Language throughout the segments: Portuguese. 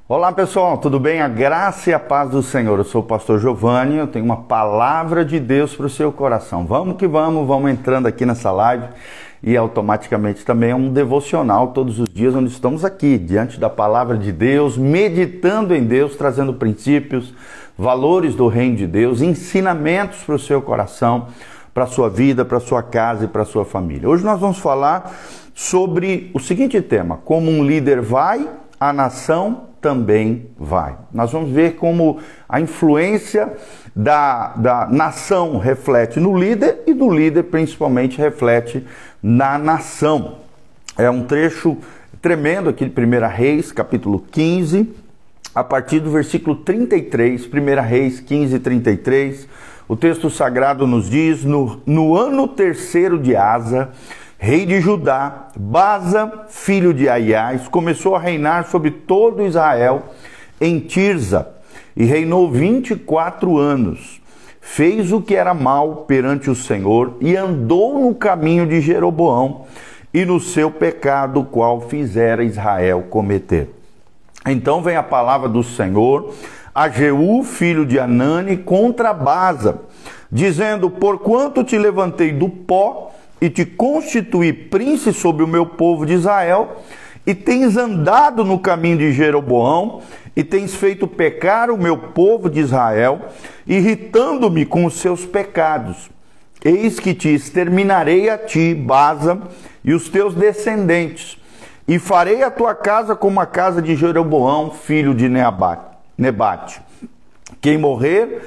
Olá pessoal, tudo bem? A graça e a paz do Senhor. Eu sou o pastor Giovanni, eu tenho uma palavra de Deus para o seu coração. Vamos que vamos entrando aqui nessa live e automaticamente também é um devocional todos os dias onde estamos aqui, diante da palavra de Deus, meditando em Deus, trazendo princípios, valores do reino de Deus, ensinamentos para o seu coração, para a sua vida, para a sua casa e para a sua família. Hoje nós vamos falar sobre o seguinte tema: como um líder vai, a nação também vai. Nós vamos ver como a influência da nação reflete no líder e do líder principalmente reflete na nação. É um trecho tremendo aqui de 1 Reis, capítulo 15, a partir do versículo 33, 1 Reis 15, 33, o texto sagrado nos diz: no ano terceiro de Asa, rei de Judá, Baasa, filho de Aias, começou a reinar sobre todo Israel em Tirza, e reinou 24 anos. Fez o que era mal perante o Senhor, e andou no caminho de Jeroboão, e no seu pecado, qual fizera Israel cometer. Então vem a palavra do Senhor a Jeú, filho de Anani, contra Baasa, dizendo: porquanto te levantei do pó, e te constituí príncipe sobre o meu povo de Israel, e tens andado no caminho de Jeroboão, e tens feito pecar o meu povo de Israel, irritando-me com os seus pecados. Eis que te exterminarei a ti, Baasa, e os teus descendentes, e farei a tua casa como a casa de Jeroboão, filho de Nebate. Quem morrer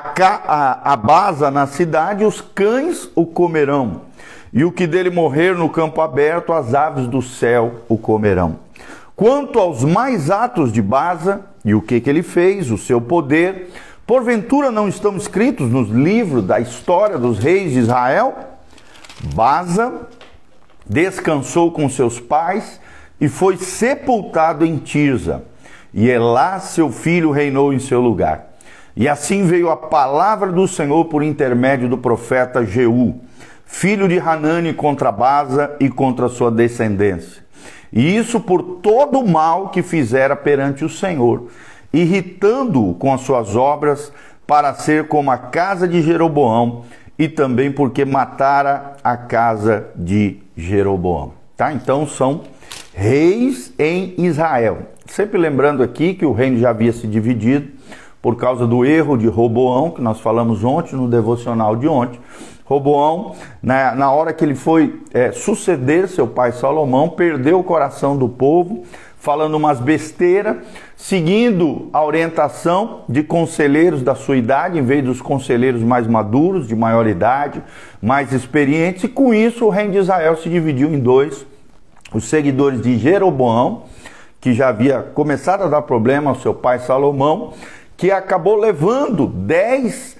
a Baasa na cidade, os cães o comerão. E o que dele morrer no campo aberto, as aves do céu o comerão. Quanto aos mais atos de Baasa, e o que ele fez, o seu poder, porventura não estão escritos nos livros da história dos reis de Israel? Baasa descansou com seus pais e foi sepultado em Tirza, e Elá, seu filho, reinou em seu lugar. E assim veio a palavra do Senhor por intermédio do profeta Jeú, filho de Hanani, contra Baasa e contra sua descendência. E isso por todo o mal que fizera perante o Senhor, irritando-o com as suas obras, para ser como a casa de Jeroboão, e também porque matara a casa de Jeroboão. Tá? Então são reis em Israel. Sempre lembrando aqui que o reino já havia se dividido por causa do erro de Roboão, que nós falamos ontem no devocional de ontem. Roboão, na hora que ele foi suceder seu pai Salomão, perdeu o coração do povo, falando umas besteiras, seguindo a orientação de conselheiros da sua idade, em vez dos conselheiros mais maduros, de maior idade, mais experientes, e com isso o reino de Israel se dividiu em dois: os seguidores de Jeroboão, que já havia começado a dar problema ao seu pai Salomão, que acabou levando 10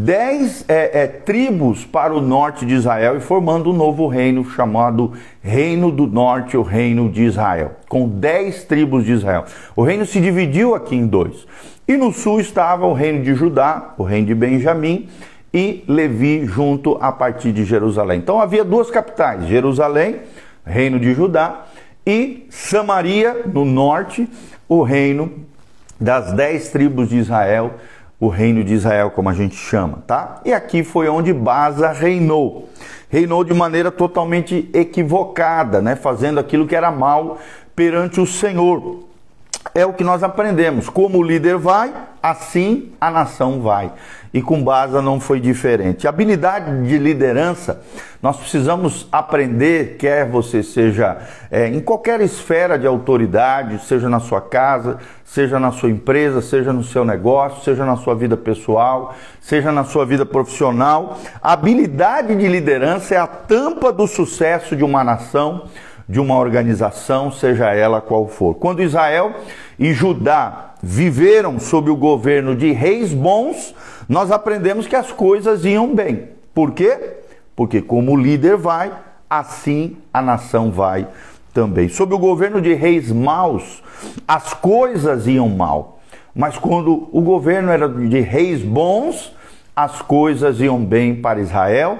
tribos para o norte de Israel e formando um novo reino chamado Reino do Norte, o Reino de Israel, com 10 tribos de Israel. O reino se dividiu aqui em dois. E no sul estava o reino de Judá, o reino de Benjamim, e Levi junto a partir de Jerusalém. Então havia duas capitais: Jerusalém, reino de Judá, e Samaria, no norte, o reino das 10 tribos de Israel, o reino de Israel, como a gente chama, tá? E aqui foi onde Baasa reinou. Reinou de maneira totalmente equivocada, né? Fazendo aquilo que era mal perante o Senhor. É o que nós aprendemos: como o líder vai, assim a nação vai. E com Baasa não foi diferente. A habilidade de liderança, nós precisamos aprender, quer você seja em qualquer esfera de autoridade, seja na sua casa, seja na sua empresa, seja no seu negócio, seja na sua vida pessoal, seja na sua vida profissional. A habilidade de liderança é a tampa do sucesso de uma nação, de uma organização, seja ela qual for. Quando Israel e Judá viveram sob o governo de reis bons, nós aprendemos que as coisas iam bem. Por quê? Porque como o líder vai, assim a nação vai também. Sob o governo de reis maus, as coisas iam mal. Mas quando o governo era de reis bons, as coisas iam bem para Israel,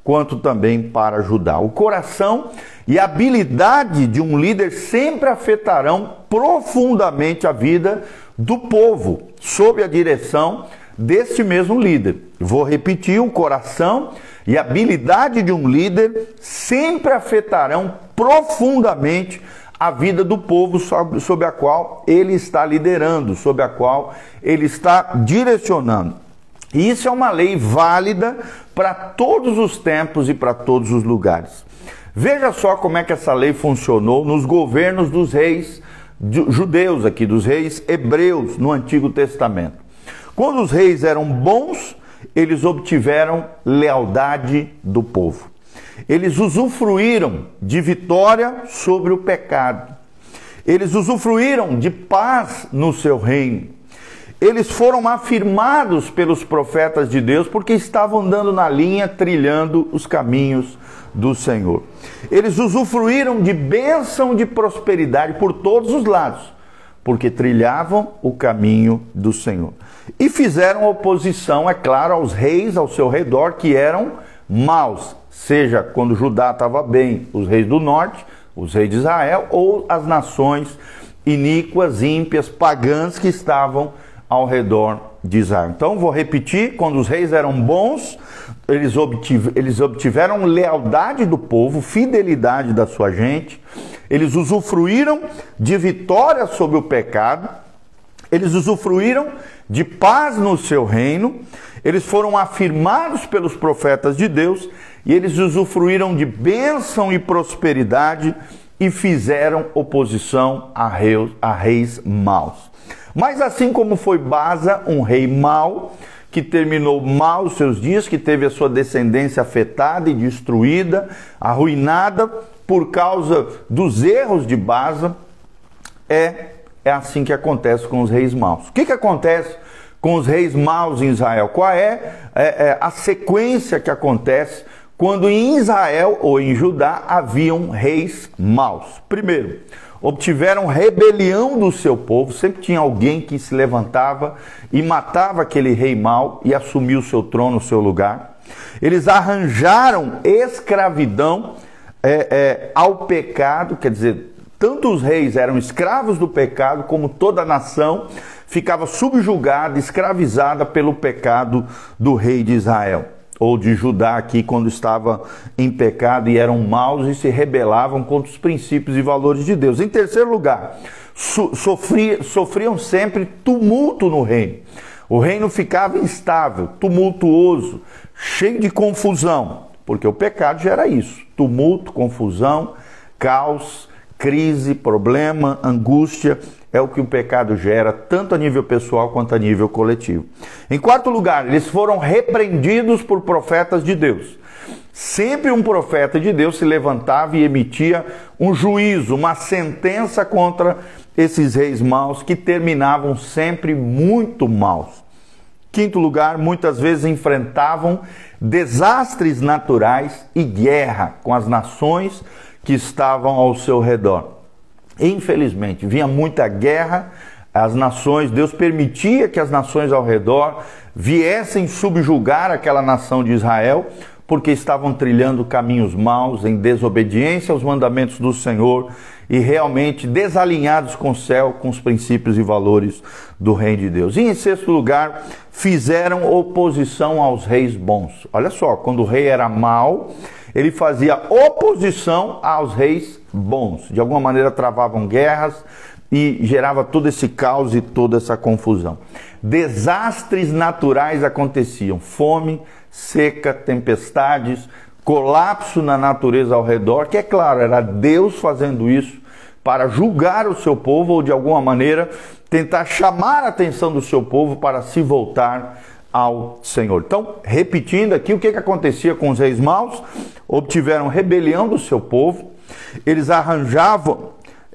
quanto também para Judá. O coração e a habilidade de um líder sempre afetarão profundamente a vida do povo, sob a direção deste mesmo líder. Vou repetir: o coração e a habilidade de um líder sempre afetarão profundamente a vida do povo sob a qual ele está liderando, sob a qual ele está direcionando. E isso é uma lei válida para todos os tempos e para todos os lugares. Veja só como é que essa lei funcionou nos governos dos reis judeus aqui, dos reis hebreus no Antigo Testamento. Quando os reis eram bons, eles obtiveram lealdade do povo. Eles usufruíram de vitória sobre o pecado. Eles usufruíram de paz no seu reino. Eles foram afirmados pelos profetas de Deus porque estavam andando na linha, trilhando os caminhos do Senhor. Eles usufruíram de bênção, de prosperidade por todos os lados, porque trilhavam o caminho do Senhor. E fizeram oposição, é claro, aos reis ao seu redor que eram maus, seja quando Judá estava bem, os reis do norte, os reis de Israel, ou as nações iníquas, ímpias, pagãs que estavam ao redor de Israel. Então, vou repetir: quando os reis eram bons, eles obtiveram lealdade do povo, fidelidade da sua gente, eles usufruíram de vitória sobre o pecado, eles usufruíram de paz no seu reino, eles foram afirmados pelos profetas de Deus e eles usufruíram de bênção e prosperidade e fizeram oposição a reis maus. Mas assim como foi Baasa, um rei mau, que terminou mal os seus dias, que teve a sua descendência afetada e destruída, arruinada por causa dos erros de Baasa, é assim que acontece com os reis maus. O que acontece com os reis maus em Israel? Qual é a sequência que acontece quando em Israel ou em Judá haviam reis maus? Primeiro, obtiveram rebelião do seu povo. Sempre tinha alguém que se levantava e matava aquele rei mau e assumia o seu trono, o seu lugar. Eles arranjaram escravidão ao pecado, quer dizer, tanto os reis eram escravos do pecado, como toda a nação ficava subjugada, escravizada pelo pecado do rei de Israel, ou de Judá aqui, quando estava em pecado e eram maus e se rebelavam contra os princípios e valores de Deus. Em terceiro lugar, sofriam sempre tumulto no reino. O reino ficava instável, tumultuoso, cheio de confusão, porque o pecado gera isso: tumulto, confusão, caos, crise, problema, angústia. É o que o pecado gera, tanto a nível pessoal quanto a nível coletivo. Em quarto lugar, eles foram repreendidos por profetas de Deus. Sempre um profeta de Deus se levantava e emitia um juízo, uma sentença contra esses reis maus, que terminavam sempre muito maus. Quinto lugar, muitas vezes enfrentavam desastres naturais e guerra com as nações que estavam ao seu redor. Infelizmente, vinha muita guerra, as nações, Deus permitia que as nações ao redor viessem subjugar aquela nação de Israel, porque estavam trilhando caminhos maus, em desobediência aos mandamentos do Senhor e realmente desalinhados com o céu, com os princípios e valores do reino de Deus. E em sexto lugar, fizeram oposição aos reis bons. Olha só, quando o rei era mau, ele fazia oposição aos reis bons. De alguma maneira travavam guerras e gerava todo esse caos e toda essa confusão. Desastres naturais aconteciam: fome, seca, tempestades, colapso na natureza ao redor, que é claro, era Deus fazendo isso para julgar o seu povo, ou de alguma maneira tentar chamar a atenção do seu povo para se voltar ao Senhor. Então, repetindo aqui, o que acontecia com os reis maus? Obtiveram rebelião do seu povo, eles arranjaram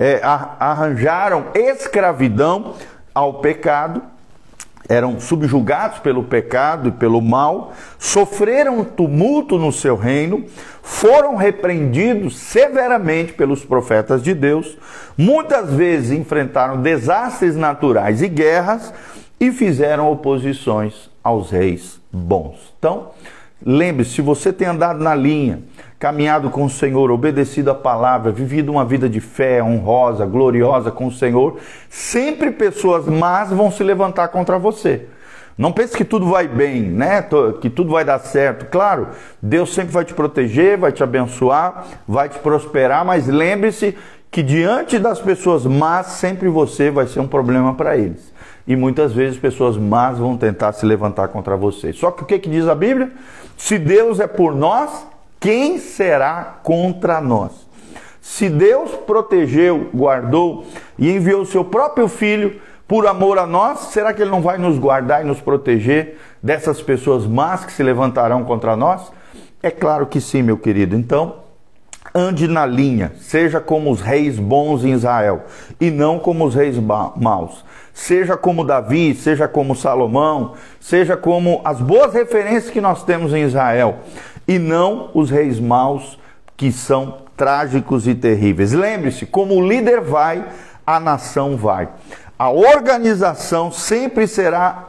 escravidão ao pecado, eram subjugados pelo pecado e pelo mal, sofreram tumulto no seu reino, foram repreendidos severamente pelos profetas de Deus, muitas vezes enfrentaram desastres naturais e guerras e fizeram oposições aos reis bons. Então, Lembre-se, se você tem andado na linha, caminhado com o Senhor, obedecido a palavra, vivido uma vida de fé honrosa, gloriosa com o Senhor, sempre pessoas más vão se levantar contra você. Não pense que tudo vai bem, né? Que tudo vai dar certo. Claro, Deus sempre vai te proteger, vai te abençoar, vai te prosperar, mas lembre-se que diante das pessoas más, sempre você vai ser um problema para eles. E muitas vezes pessoas más vão tentar se levantar contra você. Só que o que diz a Bíblia? Se Deus é por nós, quem será contra nós? Se Deus protegeu, guardou e enviou o seu próprio Filho por amor a nós, será que Ele não vai nos guardar e nos proteger dessas pessoas más que se levantarão contra nós? É claro que sim, meu querido. Então, ande na linha, seja como os reis bons em Israel e não como os reis maus. Seja como Davi, seja como Salomão, seja como as boas referências que nós temos em Israel e não os reis maus que são trágicos e terríveis. Lembre-se, como o líder vai, a nação vai. A organização sempre será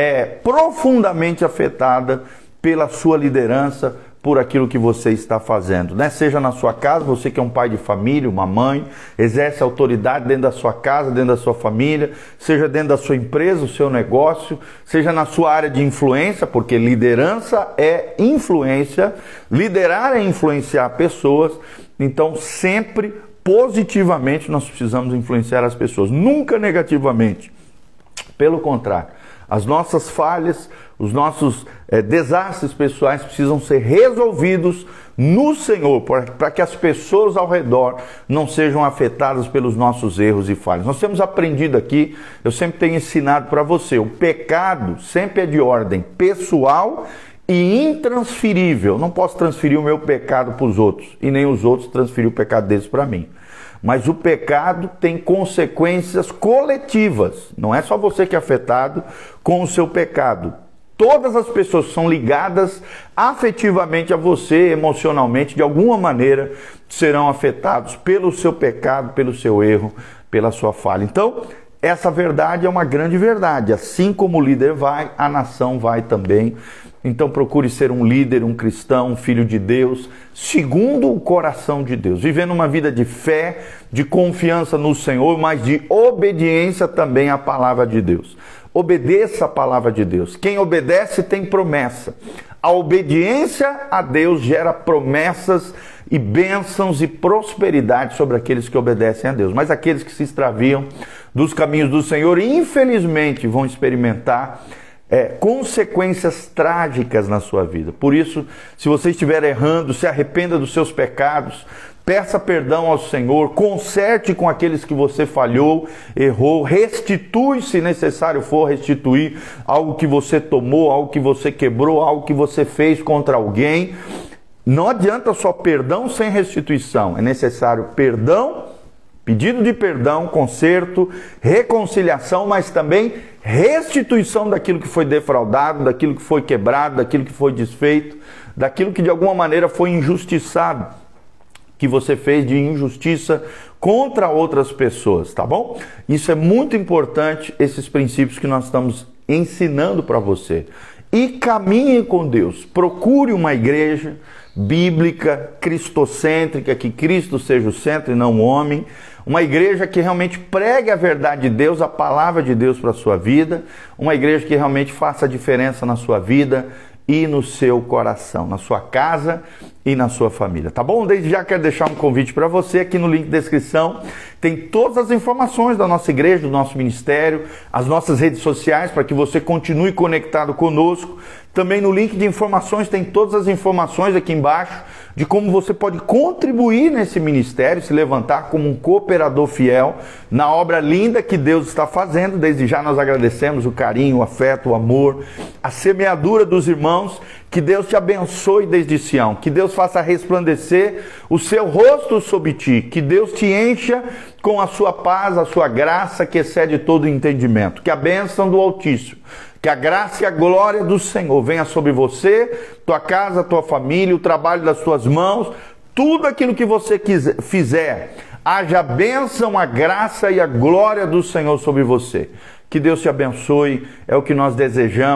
profundamente afetada pela sua liderança, por aquilo que você está fazendo, né? Seja na sua casa, você que é um pai de família, uma mãe, exerce autoridade dentro da sua casa, dentro da sua família, seja dentro da sua empresa, o seu negócio, seja na sua área de influência, porque liderança é influência, liderar é influenciar pessoas, então sempre positivamente nós precisamos influenciar as pessoas, nunca negativamente. Pelo contrário, as nossas falhas, os nossos desastres pessoais precisam ser resolvidos no Senhor, para que as pessoas ao redor não sejam afetadas pelos nossos erros e falhas. Nós temos aprendido aqui, eu sempre tenho ensinado para você, o pecado sempre é de ordem pessoal e intransferível. Eu não posso transferir o meu pecado para os outros e nem os outros transferir o pecado deles para mim. Mas o pecado tem consequências coletivas. Não é só você que é afetado com o seu pecado. Todas as pessoas que são ligadas afetivamente a você, emocionalmente, de alguma maneira, serão afetados pelo seu pecado, pelo seu erro, pela sua falha. Então, essa verdade é uma grande verdade. Assim como o líder vai, a nação vai também. Então procure ser um líder, um cristão, um filho de Deus, segundo o coração de Deus, vivendo uma vida de fé, de confiança no Senhor, mas de obediência também à palavra de Deus. Obedeça a palavra de Deus. Quem obedece tem promessa. A obediência a Deus gera promessas e bênçãos e prosperidade sobre aqueles que obedecem a Deus. Mas aqueles que se extraviam dos caminhos do Senhor, infelizmente, vão experimentar consequências trágicas na sua vida. Por isso, se você estiver errando, se arrependa dos seus pecados, peça perdão ao Senhor, conserte com aqueles que você falhou, errou, restitui, se necessário for, restituir algo que você tomou, algo que você quebrou, algo que você fez contra alguém. Não adianta só perdão sem restituição, é necessário perdão, pedido de perdão, conserto, reconciliação, mas também restituição daquilo que foi defraudado, daquilo que foi quebrado, daquilo que foi desfeito, daquilo que de alguma maneira foi injustiçado, que você fez de injustiça contra outras pessoas, tá bom? Isso é muito importante, esses princípios que nós estamos ensinando para você. E caminhe com Deus, procure uma igreja bíblica, cristocêntrica, que Cristo seja o centro e não o homem, uma igreja que realmente pregue a verdade de Deus, a palavra de Deus para a sua vida, uma igreja que realmente faça a diferença na sua vida e no seu coração, na sua casa e na sua família, tá bom? Desde já quero deixar um convite para você, aqui no link de descrição tem todas as informações da nossa igreja, do nosso ministério, as nossas redes sociais, para que você continue conectado conosco. Também no link de informações tem todas as informações aqui embaixo de como você pode contribuir nesse ministério, se levantar como um cooperador fiel na obra linda que Deus está fazendo. Desde já nós agradecemos o carinho, o afeto, o amor, a semeadura dos irmãos. Que Deus te abençoe desde Sião, que Deus faça resplandecer o seu rosto sobre ti, que Deus te encha com a sua paz, a sua graça que excede todo entendimento, que a bênção do Altíssimo, que a graça e a glória do Senhor venha sobre você, tua casa, tua família, o trabalho das tuas mãos, tudo aquilo que você fizer, haja a bênção, a graça e a glória do Senhor sobre você. Que Deus te abençoe, é o que nós desejamos.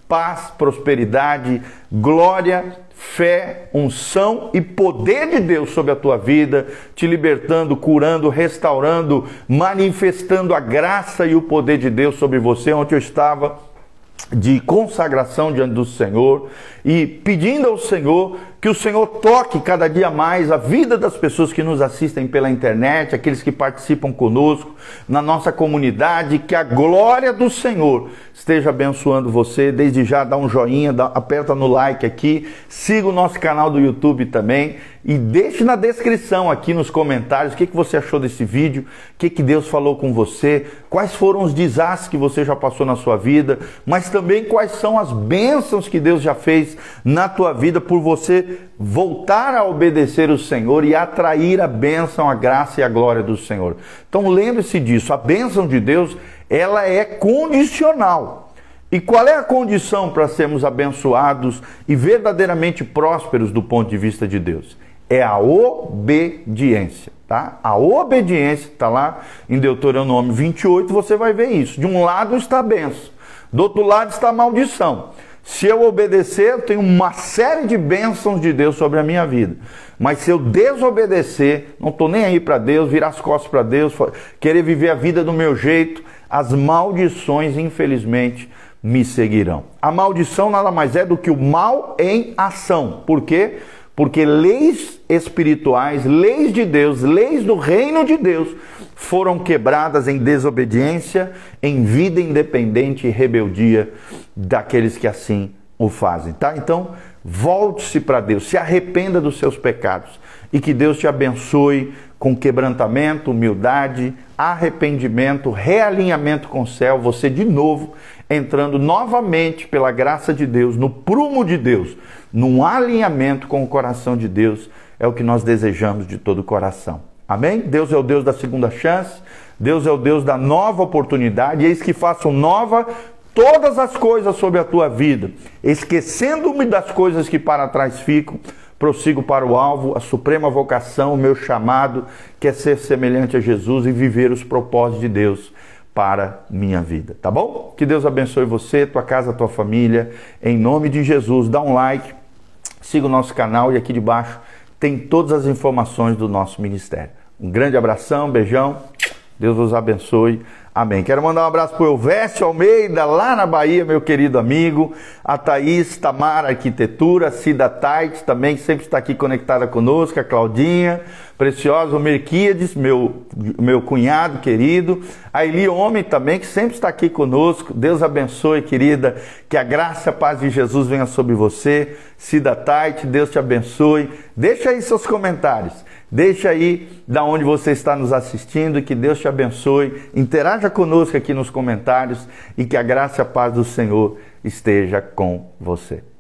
paz, prosperidade, glória, fé, unção e poder de Deus sobre a tua vida, te libertando, curando, restaurando, manifestando a graça e o poder de Deus sobre você. Onde eu estava de consagração diante do Senhor e pedindo ao Senhor que o Senhor toque cada dia mais a vida das pessoas que nos assistem pela internet, aqueles que participam conosco na nossa comunidade, que a glória do Senhor esteja abençoando você. Desde já dá um joinha, aperta no like aqui, siga o nosso canal do YouTube também e deixe na descrição aqui nos comentários o que você achou desse vídeo, o que Deus falou com você, quais foram os desastres que você já passou na sua vida, mas também quais são as bênçãos que Deus já fez na tua vida por você voltar a obedecer o Senhor e atrair a bênção, a graça e a glória do Senhor. Então lembre-se disso, a bênção de Deus, ela é condicional. E qual é a condição para sermos abençoados e verdadeiramente prósperos do ponto de vista de Deus? É a obediência, tá? A obediência, está lá em Deuteronômio 28, você vai ver isso. De um lado está a bênção, do outro lado está a maldição. Se eu obedecer, eu tenho uma série de bênçãos de Deus sobre a minha vida. Mas se eu desobedecer, não estou nem aí para Deus, virar as costas para Deus, querer viver a vida do meu jeito, as maldições, infelizmente, me seguirão. A maldição nada mais é do que o mal em ação. Por quê? Porque leis espirituais, leis de Deus, leis do reino de Deus foram quebradas em desobediência, em vida independente e rebeldia daqueles que assim o fazem, tá? Então, volte-se para Deus, se arrependa dos seus pecados e que Deus te abençoe com quebrantamento, humildade, arrependimento, realinhamento com o céu, você de novo entrando novamente pela graça de Deus, no prumo de Deus, num alinhamento com o coração de Deus, é o que nós desejamos de todo o coração. Amém? Deus é o Deus da segunda chance, Deus é o Deus da nova oportunidade, e eis que faço nova todas as coisas sobre a tua vida, esquecendo-me das coisas que para trás ficam, prossigo para o alvo, a suprema vocação, o meu chamado, que é ser semelhante a Jesus e viver os propósitos de Deus para minha vida, tá bom? Que Deus abençoe você, tua casa, tua família, em nome de Jesus. Dá um like, siga o nosso canal e aqui debaixo tem todas as informações do nosso ministério. Um grande abração, beijão, Deus vos abençoe. Amém. Quero mandar um abraço para o Elvésio Almeida, lá na Bahia, meu querido amigo. A Thaís Tamara Arquitetura, Cida Tait, também sempre está aqui conectada conosco. A Claudinha, Preciosa, o Merquíades, meu cunhado querido. A Eli Homem também, que sempre está aqui conosco. Deus abençoe, querida. Que a graça e a paz de Jesus venha sobre você. Cida Tait, Deus te abençoe. Deixa aí seus comentários. Deixa aí da onde você está nos assistindo e que Deus te abençoe. Interaja conosco aqui nos comentários e que a graça e a paz do Senhor esteja com você.